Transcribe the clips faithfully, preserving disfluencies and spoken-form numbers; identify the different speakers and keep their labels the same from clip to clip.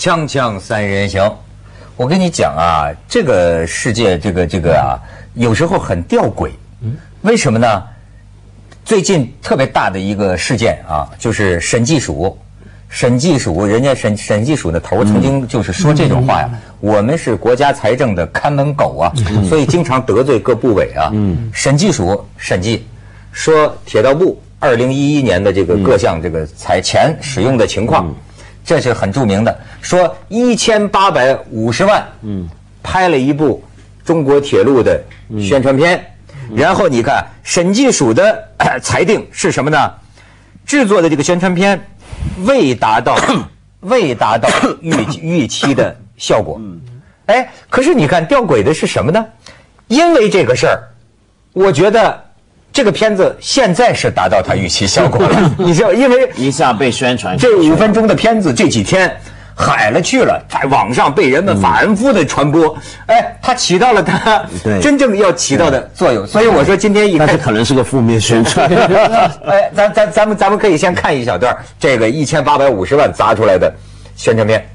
Speaker 1: 锵锵三人行，我跟你讲啊，这个世界，这个这个啊，有时候很吊诡。嗯，为什么呢？最近特别大的一个事件啊，就是审计署。审计署，人家审审计署的头曾经就是说这种话呀，嗯、我们是国家财政的看门狗啊，嗯、所以经常得罪各部委啊。嗯，审计署审计说铁道部二零一一年的这个各项这个财钱使用的情况，嗯、这是很著名的，说一千八百五十万，嗯，拍了一部中国铁路的宣传片，嗯、然后你看审计署的、呃、裁定是什么呢？制作的这个宣传片。未达到未达到预预期的效果，哎，可是你看吊诡的是什么呢？因为这个事儿，我觉得这个片子现在是达到它预期效果了。你知道，因为
Speaker 2: 一下被宣传，
Speaker 1: 这五分钟的片子这几天海了去了，在网上被人们反复的传播，嗯、哎，它起到了它真正要起到的作用。所以我说今天一看，
Speaker 2: 但是可能是个负面宣传。
Speaker 1: 哎，咱咱咱们咱们可以先看一小段这个一千八百五十万砸出来的宣传片。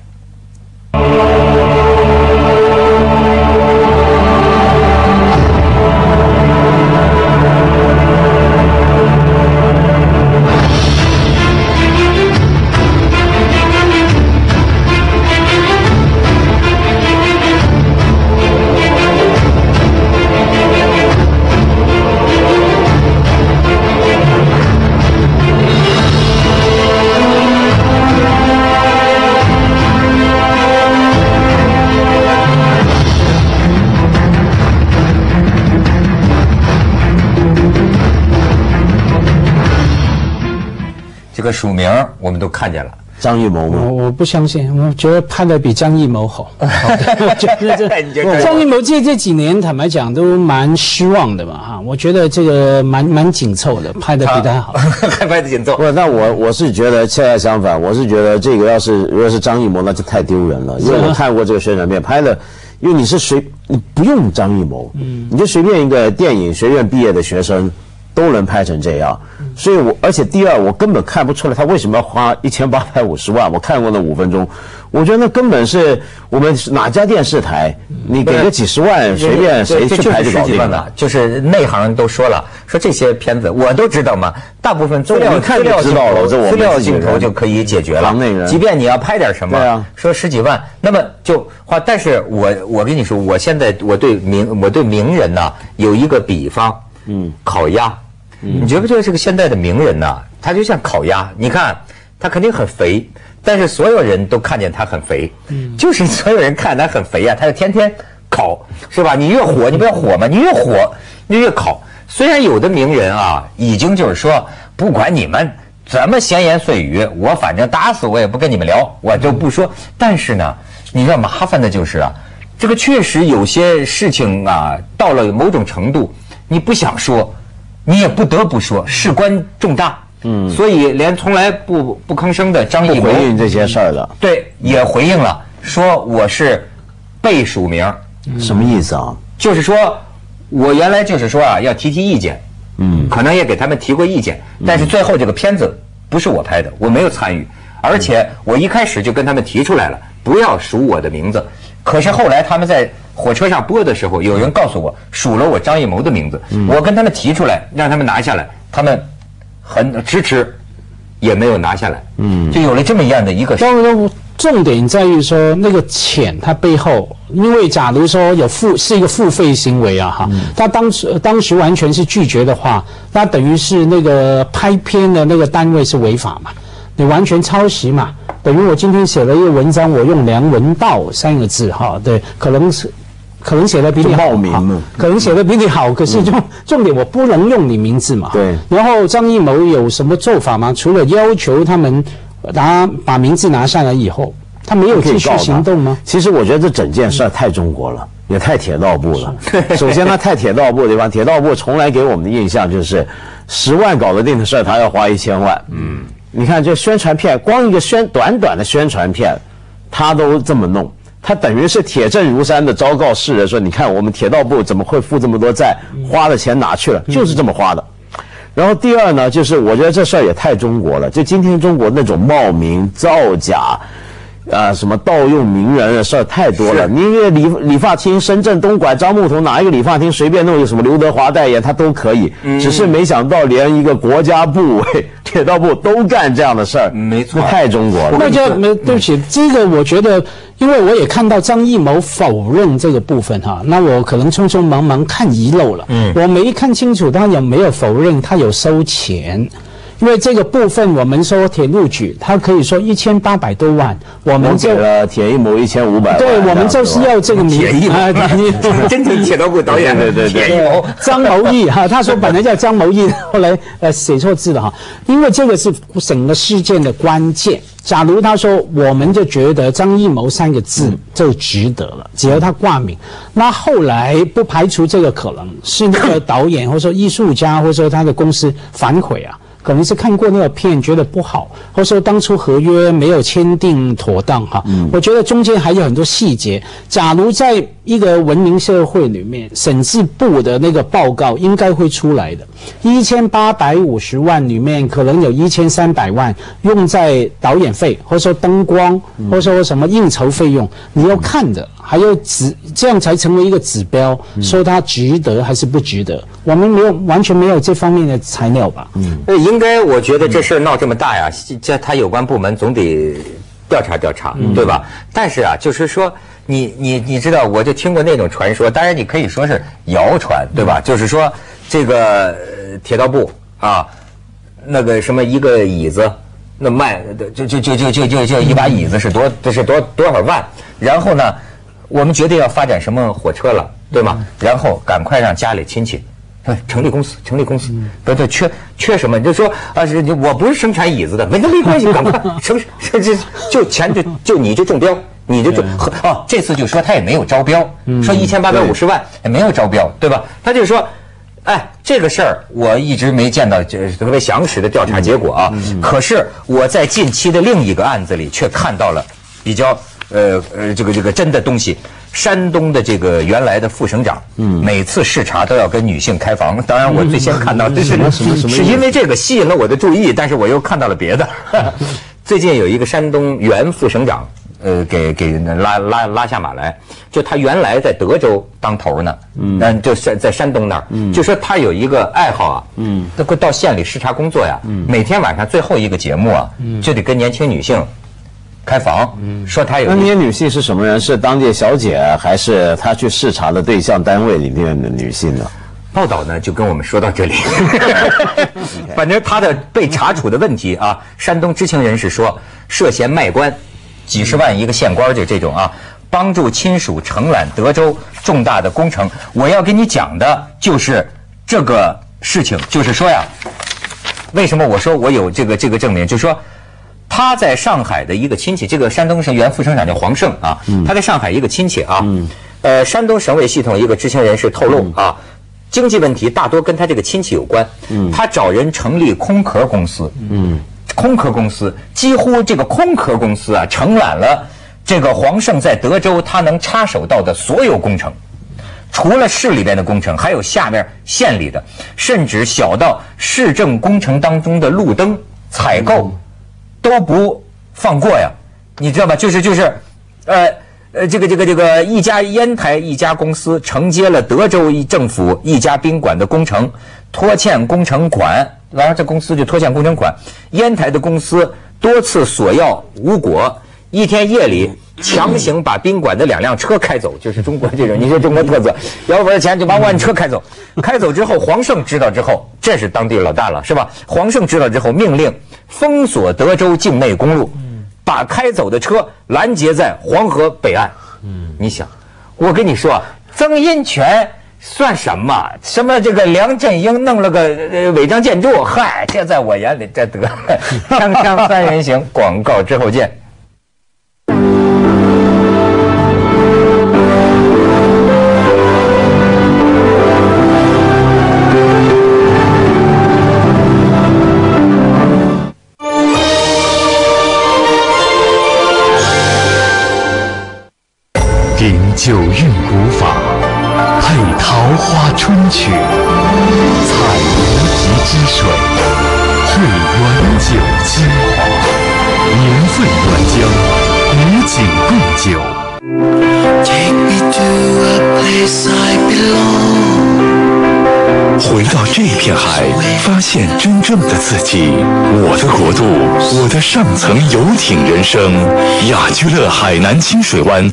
Speaker 1: 这个署名我们都看见了，
Speaker 2: 张艺谋吗？
Speaker 3: 我我不相信，我觉得拍的比张艺谋好。我觉得这张艺谋这这几年坦白讲都蛮失望的嘛哈，我觉得这个蛮蛮紧凑的，拍的比他好，
Speaker 1: 还拍的紧凑。
Speaker 2: 不，那我我是觉得恰恰相反，我是觉得这个要是如果是张艺谋，那就太丢人了，因为我看过这个宣传片拍的。因为你是随你不用张艺谋，嗯，你就随便一个电影学院毕业的学生都能拍成这样，所以我而且第二我根本看不出来他为什么要花一千八百五十万。我看过那五分钟，我觉得那根本是我们哪家电视台，你给个几十万随便谁去拍就搞定了。
Speaker 1: 就是内行人都说了，说这些片子我都知道嘛，大部分资料
Speaker 2: 资料知道了，这我
Speaker 1: 资料镜头就可以解决了。即便你要拍点什么，
Speaker 2: 对啊，
Speaker 1: 说十几万，那么就花。但是我我跟你说，我现在我对名我对名人呐、啊、有一个比方，嗯，烤鸭。嗯、你觉不觉得这个现在的名人呐、啊，他就像烤鸭？你看他肯定很肥，但是所有人都看见他很肥，嗯，就是所有人看他很肥啊，他就天天烤，是吧？你越火，你不要火嘛，你越火你就越烤。虽然有的名人啊，已经就是说，不管你们怎么闲言碎语，我反正打死我也不跟你们聊，我就不说。但是呢，你知道麻烦的就是啊，这个确实有些事情啊，到了某种程度，你不想说。你也不得不说，事关重大，嗯，所以连从来不不吭声的张艺谋
Speaker 2: 回应这些事儿的，
Speaker 1: 对，也回应了，说我是被署名，
Speaker 2: 什么意思啊？
Speaker 1: 就是说我原来就是说啊，要提提意见，嗯，可能也给他们提过意见，但是最后这个片子不是我拍的，我没有参与，而且我一开始就跟他们提出来了，不要署我的名字。可是后来他们在火车上播的时候，有人告诉我数了我张艺谋的名字，嗯、我跟他们提出来让他们拿下来，他们很支持，也没有拿下来，嗯，就有了这么样的一个。
Speaker 3: 当然，重点在于说那个钱，它背后，因为假如说有付是一个付费行为啊，哈，嗯、他当时当时完全是拒绝的话，那等于是那个拍片的那个单位是违法嘛，你完全抄袭嘛。等于我今天写了一个文章，我用梁文道三个字哈，对，可能是可能写的比你好，可能写的比你好，可是重重点我不能用你名字嘛。
Speaker 2: 对。
Speaker 3: 然后张艺谋有什么做法吗？除了要求他们拿把名字拿下来以后，他没有继续行动吗？
Speaker 2: 其实我觉得这整件事太中国了，也太铁道部了。首先，他太铁道部的地方，铁道部从来给我们的印象就是十万搞得定的事，他要花一千万。嗯。你看这宣传片，光一个宣短短的宣传片，他都这么弄，他等于是铁证如山的昭告世人说，你看我们铁道部怎么会负这么多债，花的钱哪去了，就是这么花的。然后第二呢，就是我觉得这事儿也太中国了，就今天中国那种冒名造假， 啊，什么盗用名人的事儿太多了。你一个理理发厅，深圳东莞樟木头哪一个理发厅随便弄一个什么刘德华代言，他都可以。嗯、只是没想到连一个国家部委、铁道部都干这样的事儿，
Speaker 1: 没错，
Speaker 2: 太中国了。
Speaker 3: 那就没对不起，这个我觉得，因为我也看到张艺谋否认这个部分哈，那我可能匆匆忙忙看遗漏了，嗯，我没看清楚他有没有否认他有收钱。因为这个部分，我们说铁路局，他可以说一千八百多万，我们就
Speaker 2: 给了铁一谋一千五百万。
Speaker 3: 对，我们就是要这个名
Speaker 1: 铁一谋，真正铁道部导演，
Speaker 2: 对对对，
Speaker 1: 铁一谋
Speaker 3: 张谋义哈，他说本来叫张谋义，后来呃写错字了哈，因为这个是整个事件的关键。假如他说，我们就觉得张艺谋三个字就值得了，只要他挂名。那后来不排除这个可能是那个导演或者说艺术家或者说他的公司反悔啊。可能是看过那个片觉得不好，或者说当初合约没有签订妥当哈。嗯、我觉得中间还有很多细节。假如在一个文明社会里面，审计部的那个报告应该会出来的。一千八百五十万里面，可能有一千三百万用在导演费，或者说灯光，或者说什么应酬费用，你要看的。还有指这样才成为一个指标，说它值得还是不值得。我们没有完全没有这方面的材料吧？
Speaker 1: 嗯，应该我觉得这事儿闹这么大呀，这他有关部门总得调查调查，嗯、对吧？但是啊，就是说你你你知道，我就听过那种传说，当然你可以说是谣传，对吧？嗯、就是说这个铁道部啊，那个什么一个椅子。那卖就就就就就就就一把椅子是多这是多多少万？然后呢，我们决定要发展什么火车了，对吗？然后赶快让家里亲戚，成立公司，成立公司，不对，缺缺什么？你就说啊，是我不是生产椅子的，没没关系，赶快生这这就钱就就你就中标，你就中哦。这次就说他也没有招标，说一千八百五十万也没有招标，对吧？他就说。哎，这个事儿我一直没见到这特别详实的调查结果啊。嗯、可是我在近期的另一个案子里却看到了比较呃呃这个这个真的东西。山东的这个原来的副省长，嗯，每次视察都要跟女性开房。当然，我最先看到的是、嗯、是因为这个吸引了我的注意，但是我又看到了别的。最近有一个山东原副省长。呃，给给拉拉拉下马来，就他原来在德州当头呢，嗯，就是在山东那儿，嗯，就说他有一个爱好啊，嗯，他会到县里视察工作呀，嗯，每天晚上最后一个节目啊，嗯，就得跟年轻女性开房，嗯，说他有。
Speaker 2: 那那些女性是什么人？是当地小姐，还是他去视察的对象单位里面的女性呢？
Speaker 1: 报道呢就跟我们说到这里，反正他的被查处的问题啊，山东知情人士说涉嫌卖官。几十万一个县官就这种啊，帮助亲属承揽德州重大的工程。我要跟你讲的就是这个事情，就是说呀，为什么我说我有这个这个证明？就是说他在上海的一个亲戚，这个山东省原副省长叫黄胜啊，他在上海一个亲戚啊，呃，山东省委系统一个知情人士透露啊，经济问题大多跟他这个亲戚有关，他找人成立空壳公司，嗯。空壳公司几乎这个空壳公司啊，承揽了这个黄胜在德州他能插手到的所有工程，除了市里边的工程，还有下面县里的，甚至小到市政工程当中的路灯采购都不放过呀，你知道吧？就是就是，呃呃，这个这个这个一家烟台一家公司承接了德州政府一家宾馆的工程，拖欠工程款。然后这公司就拖欠工程款，烟台的公司多次索要无果，一天夜里强行把宾馆的两辆车开走，就是中国这种，你说中国特色，要不然钱就把我按车开走。开走之后，黄胜知道之后，这是当地老大了，是吧？黄胜知道之后，命令封锁德州境内公路，把开走的车拦截在黄河北岸。嗯，你想，我跟你说，曾荫权。算什么？什么这个梁振英弄了个呃违章建筑？嗨，这在我眼里这得了。锵锵三人行，广告之后见。
Speaker 4: 秉九韵古法。配桃花春曲，采无极之水，萃原酒精华，年份原浆，与景共酒。
Speaker 5: Take me to a place I belong.
Speaker 4: 回到这片海，发现真正的自己。我的国度，我的上层游艇人生。雅居乐海南清水湾。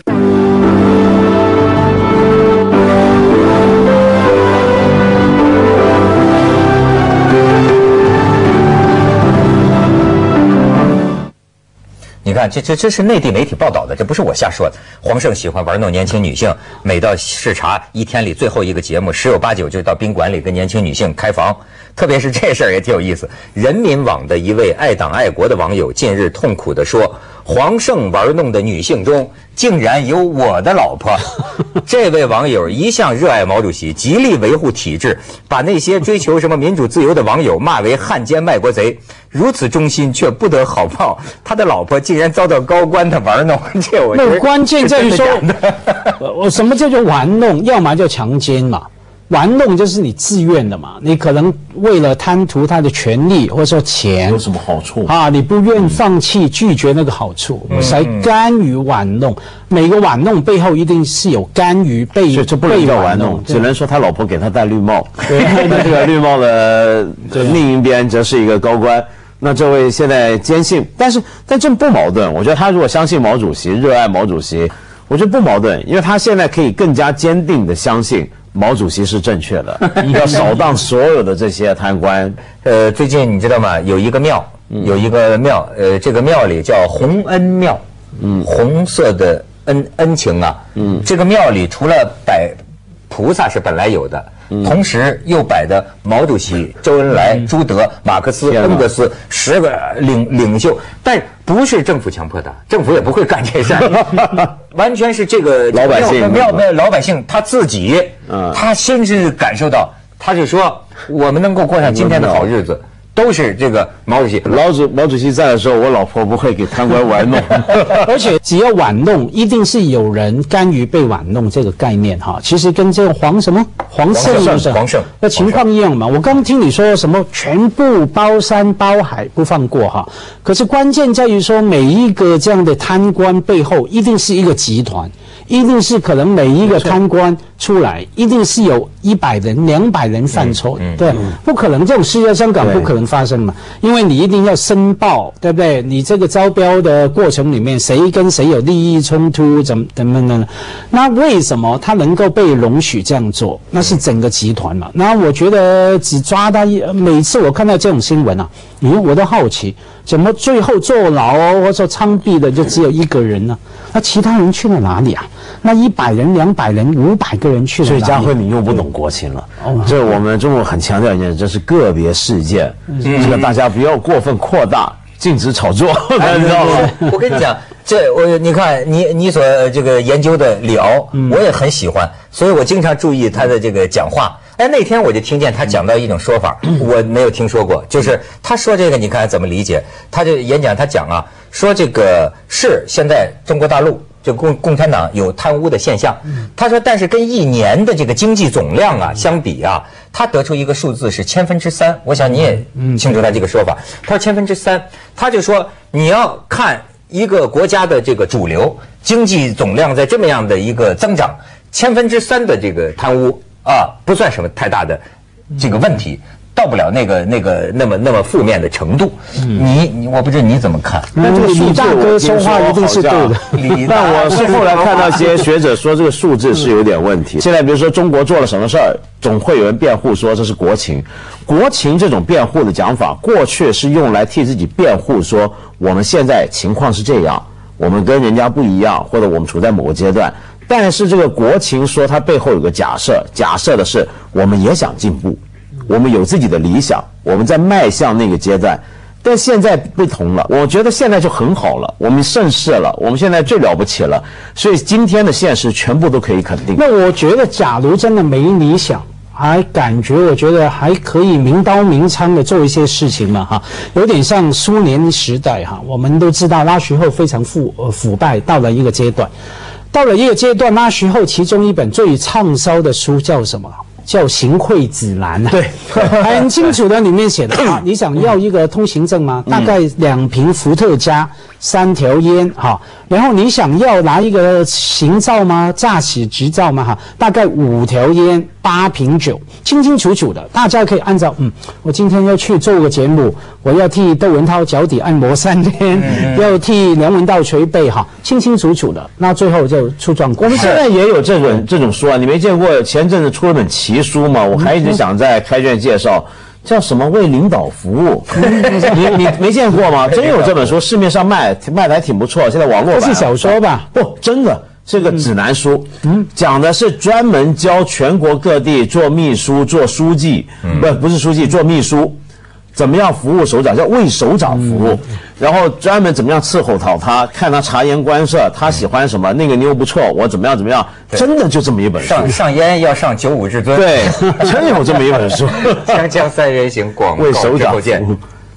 Speaker 1: 你看，这这这是内地媒体报道的，这不是我瞎说的。黄胜喜欢玩弄年轻女性，每到视察一天里最后一个节目，十有八九就是到宾馆里跟年轻女性开房。特别是这事儿也挺有意思。人民网的一位爱党爱国的网友近日痛苦地说，黄胜玩弄的女性中竟然有我的老婆。这位网友一向热爱毛主席，极力维护体制，把那些追求什么民主自由的网友骂为汉奸卖国贼。如此忠心却不得好报，他的老婆竟然遭到高官的玩弄，这我觉得
Speaker 3: 那关键在于说，我什么叫做玩弄？要么就强奸嘛。玩弄就是你自愿的嘛，你可能为了贪图他的权利或者说钱，
Speaker 2: 有什么好处
Speaker 3: 啊？你不愿放弃、拒绝那个好处，
Speaker 2: 嗯、
Speaker 3: 才甘于玩弄。每个玩弄背后一定是有甘于被
Speaker 2: 所以这不能叫玩弄，只能说他老婆给他戴绿帽。
Speaker 3: 对，
Speaker 2: 那这个绿帽的另一边则是一个高官。那这位现在坚信，但是但这不矛盾。我觉得他如果相信毛主席、热爱毛主席，我觉得不矛盾，因为他现在可以更加坚定地相信毛主席是正确的，要扫荡所有的这些贪官。
Speaker 1: 呃，最近你知道吗？有一个庙，有一个庙，呃，这个庙里叫洪恩庙，嗯，红色的恩恩情啊，嗯，这个庙里除了摆菩萨是本来有的。同时又摆的毛主席、周恩来、朱德、马克思、恩格斯十个领领袖，但不是政府强迫的，政府也不会干这事儿，完全是这个
Speaker 2: 老百姓
Speaker 1: 庙庙老百姓他自己，他深深感受到，他就说我们能够过上今天的好日子。都是这个毛主席，
Speaker 2: 老主毛主席在的时候，我老婆不会给贪官玩弄，
Speaker 3: 而且只要玩弄，一定是有人甘于被玩弄这个概念哈。其实跟这个黄什么黄胜
Speaker 1: 黄胜
Speaker 3: 那情况一样嘛。我刚听你说什么全部包山包海不放过哈，可是关键在于说每一个这样的贪官背后一定是一个集团。一定是可能每一个贪官出来，一定是有一百人、两百人犯错，嗯嗯、对、嗯，不可能这种事在香港不可能发生嘛，因为你一定要申报，对不对？你这个招标的过程里面，谁跟谁有利益冲突，怎么怎么的？那为什么他能够被容许这样做？那是整个集团嘛。那我觉得只抓他，每次我看到这种新闻啊，咦，我都好奇，怎么最后坐牢或者说枪毙的就只有一个人呢？那其他人去了哪里啊？那一百人、两百人、五百个人去了哪里？
Speaker 2: 所以家辉，你又不懂国情了。哦，这我们中国很强调一件事，这是个别事件，嗯、这个大家不要过分扩大，禁止炒作，
Speaker 1: 哎、你知道吗？我跟你讲，这我你看你你所这个研究的李敖，嗯、我也很喜欢，所以我经常注意他的这个讲话。哎，那天我就听见他讲到一种说法，嗯、我没有听说过，就是他说这个，你看怎么理解？他就演讲他讲啊，说这个是现在中国大陆。就共共产党有贪污的现象，他说，但是跟一年的这个经济总量啊相比啊，他得出一个数字是千分之三。我想你也清楚他这个说法，他说千分之三，他就说你要看一个国家的这个主流经济总量在这么样的一个增长，千分之三的这个贪污啊，不算什么太大的这个问题。到不了那个那个那么那么负面的程度，嗯、你你我不知道你怎么看？
Speaker 3: 那这个李大哥说话一定是对的。
Speaker 2: 但我是后来看到一些学者说这个数字是有点问题。现在比如说中国做了什么事儿，总会有人辩护说这是国情。国情这种辩护的讲法，过去是用来替自己辩护，说我们现在情况是这样，我们跟人家不一样，或者我们处在某个阶段。但是这个国情说它背后有个假设，假设的是我们也想进步。我们有自己的理想，我们在迈向那个阶段，但现在不同了。我觉得现在就很好了，我们盛世了，我们现在最了不起了，所以今天的现实全部都可以肯定。
Speaker 3: 那我觉得，假如真的没理想，还感觉我觉得还可以明刀明枪的做一些事情嘛，哈，有点像苏联时代哈。我们都知道那时候非常腐呃腐败，到了一个阶段，到了一个阶段，那时候其中一本最畅销的书叫什么？叫行贿指南啊，
Speaker 2: 对，
Speaker 3: 很清楚的里面写的啊，你想要一个通行证吗？大概两瓶伏特加，三条烟，哈， 然后你想要拿一个行照吗？驾驶执照吗？哈，大概五条烟，八瓶酒，清清楚楚的，大家可以按照，嗯，我今天要去做个节目，我要替窦文涛脚底按摩三天，嗯、要替梁文道捶背，哈，清清楚楚的，那最后就出状况。
Speaker 2: 我们现在也有这种这种书啊，你没见过？前阵子出了本奇书嘛，我还一直想在开卷介绍。叫什么为领导服务？你你没见过吗？真有这本书，市面上卖卖的还挺不错。现在网络版
Speaker 3: 这是小说吧？
Speaker 2: 不，真的是个指南书，嗯，讲的是专门教全国各地做秘书、做书记，嗯、不不是书记，做秘书。怎么样服务首长，叫为首长服务，嗯、然后专门怎么样伺候好他，看他察言观色，他喜欢什么，那个妞不错，我怎么样怎么样，真的就这么一本书。
Speaker 1: 上上烟要上九五至尊，
Speaker 2: 对，真有这么一本书。
Speaker 1: 锵锵三人行，广告之后见。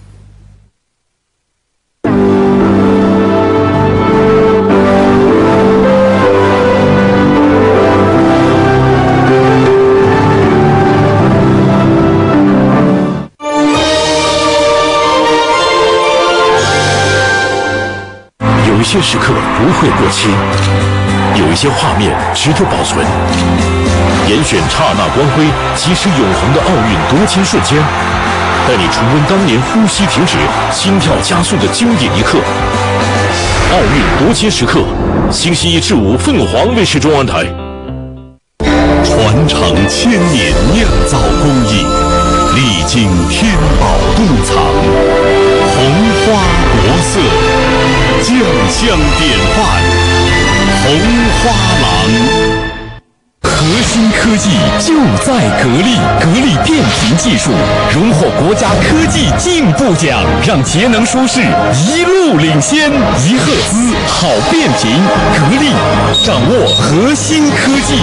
Speaker 4: 有些时刻不会过期，有一些画面值得保存。严选刹那光辉，即时永恒的奥运夺金瞬间，带你重温当年呼吸停止、心跳加速的经典一刻。奥运夺金时刻，星期一至五凤凰卫视中文台。传承千年酿造工艺，历经天宝洞藏，红花国色。酱香典范，红花郎。核心科技就在格力，格力变频技术荣获国家科技进步奖，让节能舒适一路领先。一赫兹好变频，格力掌握核心科技。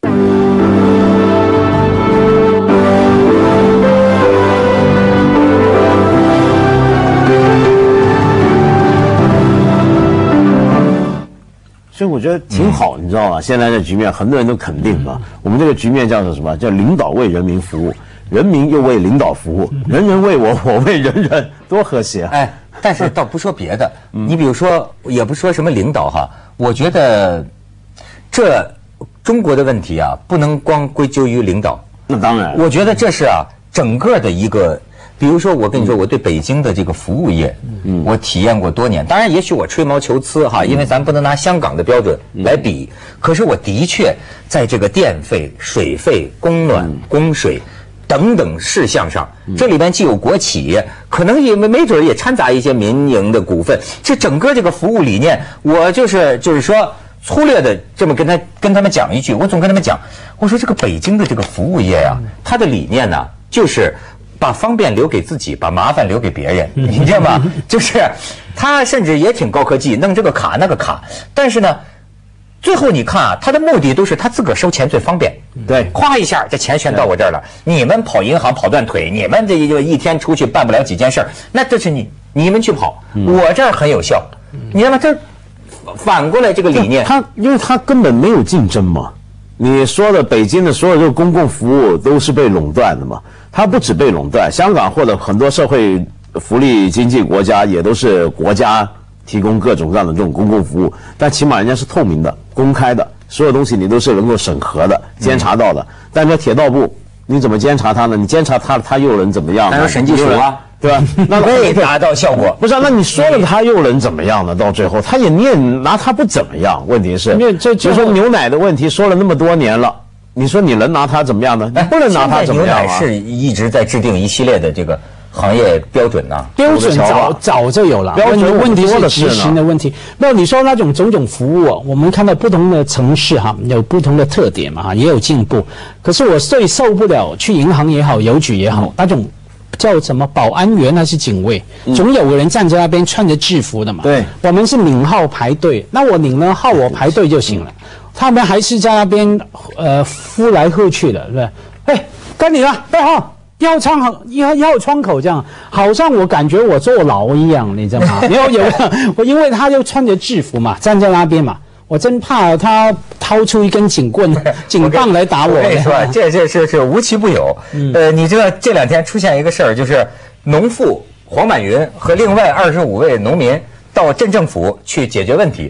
Speaker 2: 所以我觉得挺好，你知道吗？现在这局面很多人都肯定嘛。我们这个局面叫做什么？叫领导为人民服务，人民又为领导服务，人人为我，我为人人，多和谐啊！
Speaker 1: 哎，但是倒不说别的，你比如说，也不说什么领导哈，我觉得这中国的问题啊，不能光归咎于领导。
Speaker 2: 那当然，
Speaker 1: 我觉得这是啊，整个的一个。比如说，我跟你说，我对北京的这个服务业，嗯，我体验过多年。当然，也许我吹毛求疵哈，因为咱不能拿香港的标准来比。可是我的确在这个电费、水费、供暖、供水等等事项上，这里边既有国企，可能也没没准也掺杂一些民营的股份。这整个这个服务理念，我就是就是说粗略的这么跟他跟他们讲一句，我总跟他们讲，我说这个北京的这个服务业呀、啊，它的理念呢，就是把方便留给自己，把麻烦留给别人，你知道吗？就是他甚至也挺高科技，弄这个卡那个卡，但是呢，最后你看啊，他的目的都是他自个儿收钱最方便，
Speaker 2: 对，
Speaker 1: 咵一下这钱全到我这儿了。你们跑银行跑断腿，你们这一个一天出去办不了几件事儿，那这是你你们去跑，我这儿很有效，你知道吗？这反过来这个理念，
Speaker 2: 他因为他根本没有竞争嘛。你说的北京的所有这个公共服务都是被垄断的嘛？它不止被垄断，香港或者很多社会福利经济国家也都是国家提供各种各样的这种公共服务，但起码人家是透明的、公开的，所有东西你都是能够审核的、监察到的。嗯、但这铁道部你怎么监察它呢？你监察它，它又能怎么样呢？
Speaker 1: 还有审计署啊。
Speaker 2: 对吧？那
Speaker 1: 没达到效果，
Speaker 2: 不是、啊？那你说了他又能怎么样呢？到最后，他也你也拿他不怎么样。问题是，
Speaker 3: 这
Speaker 2: 比如说牛奶的问题，说了那么多年了，你说你能拿他怎么样呢？你不能拿他怎么样啊？
Speaker 1: 牛奶是一直在制定一系列的这个行业标准呐、啊，
Speaker 3: 标准早早就有了。
Speaker 2: 标准
Speaker 3: 问题是执行的问题。那你说那种种种服务啊，我们看到不同的城市哈，有不同的特点嘛哈，也有进步。可是我最受不了去银行也好，邮局也好，嗯、那种。叫什么保安员还是警卫？总有个人站在那边穿着制服的嘛。
Speaker 2: 对，
Speaker 3: 我们是领号排队，那我领了号我排队就行了。他们还是在那边呃呼来喝去的，对不对？哎，跟你了，哎哈，要窗口要要窗口这样，好像我感觉我坐牢一样，你知道吗？没有有我，因为他就穿着制服嘛，站在那边嘛。我真怕他掏出一根警棍、警棒来打我。
Speaker 1: 我跟你说，这这是是无奇不有。嗯、呃，你知道这两天出现一个事儿，就是农妇黄满云和另外二十五位农民到镇政府去解决问题。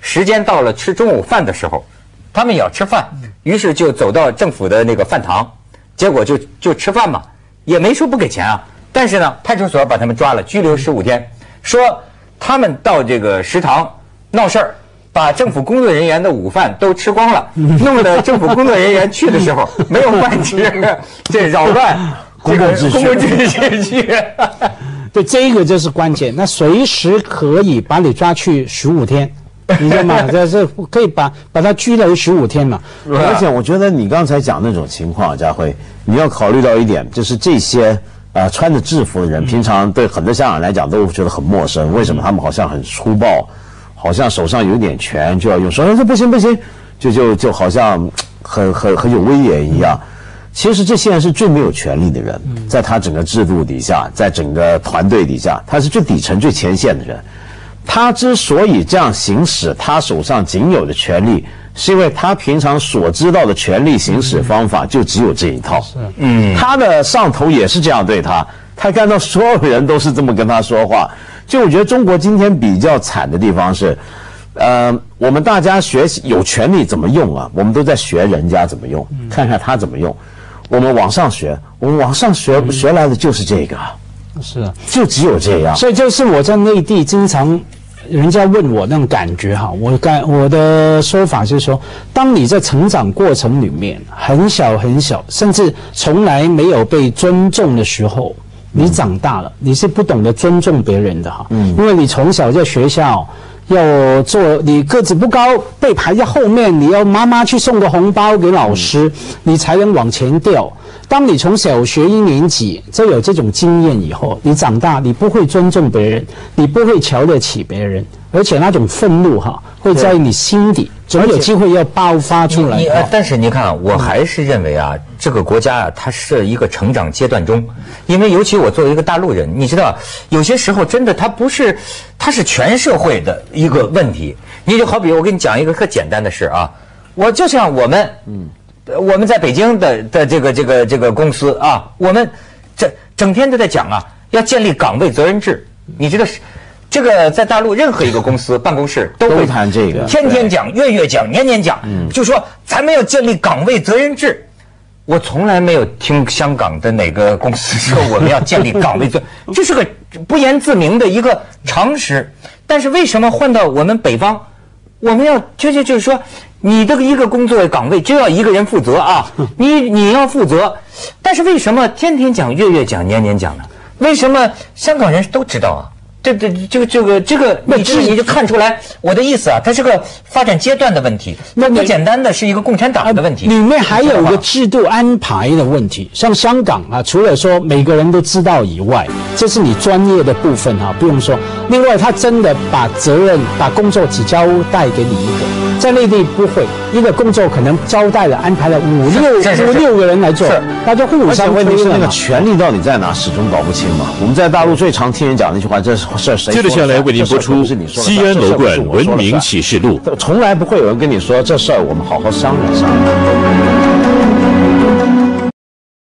Speaker 1: 时间到了吃中午饭的时候，他们也要吃饭，于是就走到政府的那个饭堂，结果就就吃饭嘛，也没说不给钱啊。但是呢，派出所把他们抓了，拘留十五天，说他们到这个食堂闹事儿，把政府工作人员的午饭都吃光了，弄得政府工作人员去的时候没有饭吃，这扰乱这个公共秩序。
Speaker 3: 对，这个就是关键。那随时可以把你抓去十五天，你知道吗？这这可以把把他拘留十五天嘛。
Speaker 2: 而且我觉得你刚才讲那种情况，家辉，你要考虑到一点，就是这些呃穿着制服的人，平常对很多香港人来讲都觉得很陌生。为什么他们好像很粗暴，好像手上有点权就要用，说这不行不行，就就就好像很很很有威严一样。其实这些人是最没有权利的人，在他整个制度底下，在整个团队底下，他是最底层、最前线的人。他之所以这样行使他手上仅有的权利，是因为他平常所知道的权力行使方法就只有这一套。嗯，他的上头也是这样对他，他看到所有人都是这么跟他说话。就我觉得中国今天比较惨的地方是，呃，我们大家学习有权利怎么用啊？我们都在学人家怎么用，看看他怎么用。我们往上学，我们往上学学来的就是这个，
Speaker 3: 是啊，
Speaker 2: 就只有这样。
Speaker 3: 所以就是我在内地经常人家问我那种感觉哈，我感我的说法就是说，当你在成长过程里面很小很小，甚至从来没有被尊重的时候，你长大了，你是不懂得尊重别人的哈，嗯，因为你从小在学校。要做，你个子不高，被排在后面，你要妈妈去送个红包给老师，你才能往前掉。当你从小学一年级就有这种经验以后，你长大你不会尊重别人，你不会瞧得起别人，而且那种愤怒哈会在你心底总有机会要爆发出来。
Speaker 1: 你呃，但是你看，我还是认为啊，这个国家啊，它是一个成长阶段中，因为尤其我作为一个大陆人，你知道，有些时候真的它不是，它是全社会的一个问题。你就好比我跟你讲一个特简单的事啊，我就像我们，嗯。我们在北京的的这个这个这个公司啊，我们这整天都在讲啊，要建立岗位责任制。你知道是这个在大陆任何一个公司办公室都会
Speaker 2: 谈这个，
Speaker 1: 天天讲、月月讲、年年讲，嗯，就说咱们要建立岗位责任制。我从来没有听香港的哪个公司说我们要建立岗位责，这是个不言自明的一个常识。但是为什么换到我们北方，我们要就就就是说。你这个一个工作岗位就要一个人负责啊，你你要负责，但是为什么天天讲、月月讲、年年讲呢？为什么香港人都知道啊？这这这个这个这个，你这你就看出来我的意思啊，它是个发展阶段的问题，那不简单的是一个共产党的问题。
Speaker 3: 里面还有一个制度安排的问题，像香港啊，除了说每个人都知道以外，这是你专业的部分啊，不用说。另外，他真的把责任、把工作只交代给你一个，在内地不会，一个工作可能交代了、安排了五六五六个人来做，那就互相推了。
Speaker 2: 问题是那个权力到底在哪，始终搞不清嘛。我们在大陆最常听人讲那句话，这是事谁？
Speaker 4: 接着下来为您播出《西安楼冠文明启示录》。
Speaker 2: 从来不会有人跟你说这事儿，我们好好商量商量。